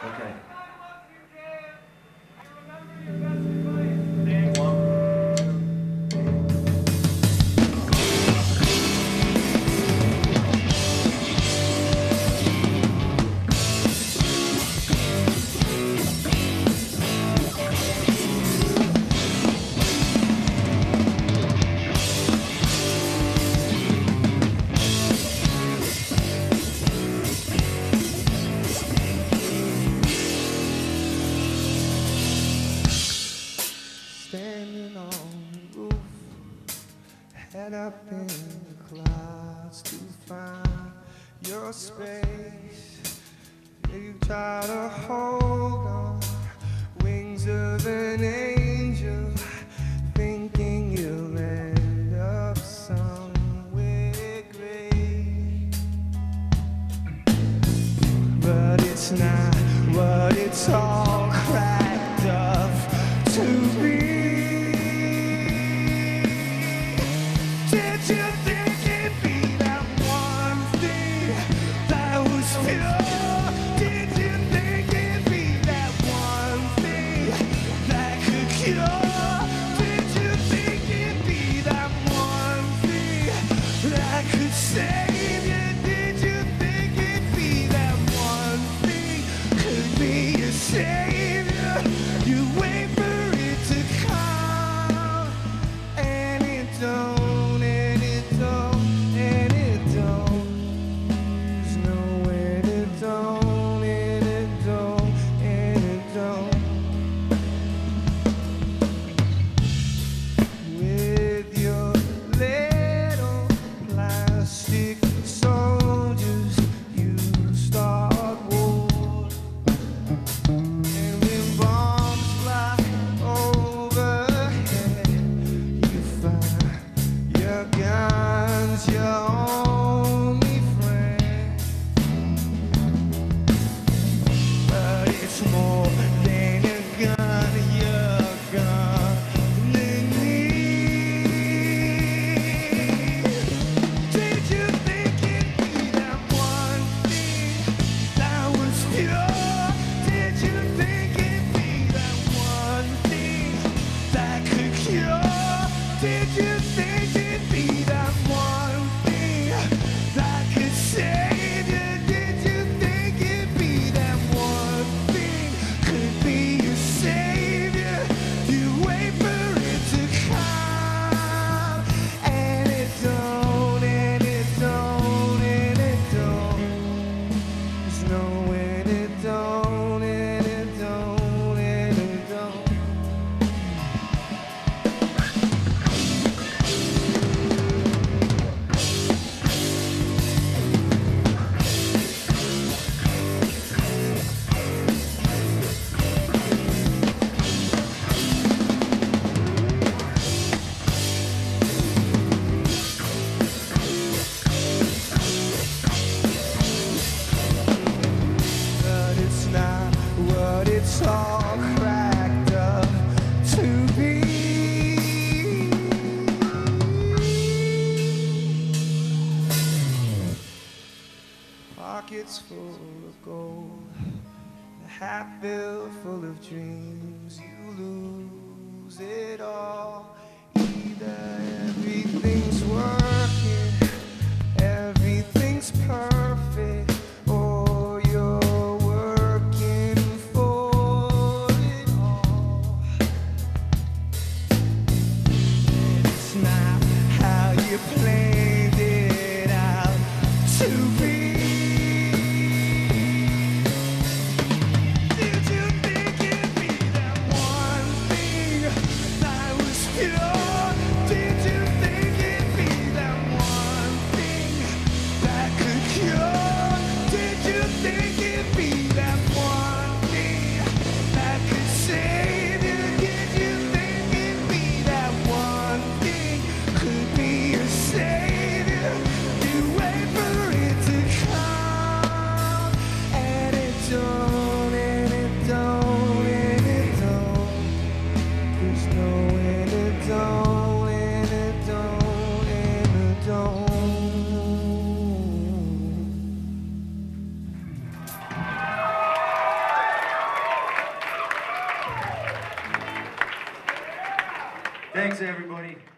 Okay. Standing on the roof, head up in the clouds to find your space. You try to hold on, wings of an angel, thinking you'll end up somewhere great. But it's not what it's all cracked up to be. Did you think it'd be that one thing that was pure? Did you think it'd be that one thing that could cure? Did you think it'd be that one thing that could save you? Did you think it'd be that one thing could be your savior? You wait for it to come, and it don't, and it don't, and it don't. There's no and it don't, and it don't, and it don't. With your little plastic soldiers, you start war. And when bombs fly overhead, you find your gun's your only friend. But it's more than a gun, you're gonna need. Did you think it'd be that one thing that was pure? Did you think it'd be that one thing that could cure? Did you think it'd be that one thing that could save you? Did you think it'd be that one thing could be your savior? You wait for it to come, and it don't, and it don't, and it don't. There's no and it don't, and it don't, and it don't. But it's not what it's all cracked up to be. Pockets full of gold, a hat filled full of dreams. You lose it all. Either everything's working, everything's perfect, or you're working for it all. And it's not how you planned it out to be. Did you think it'd be that one thing that was pure? Did you think it'd be that one thing that could cure? Did you think it'd be that one thing that could save you? Did you think it'd be that one thing could be your savior? You wait for it to Thanks, everybody.